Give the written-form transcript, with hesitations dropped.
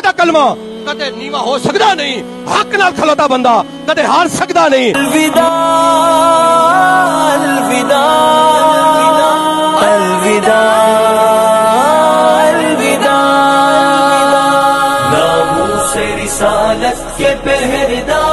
दा कलमा कदे नीवा हो सकदा नहीं, हक नाल खलोता बंदा कदे हार सकदा नहीं। अलविदा अलविदा अलविदा अलविदा, नामूस रिसालत के पहरेदार।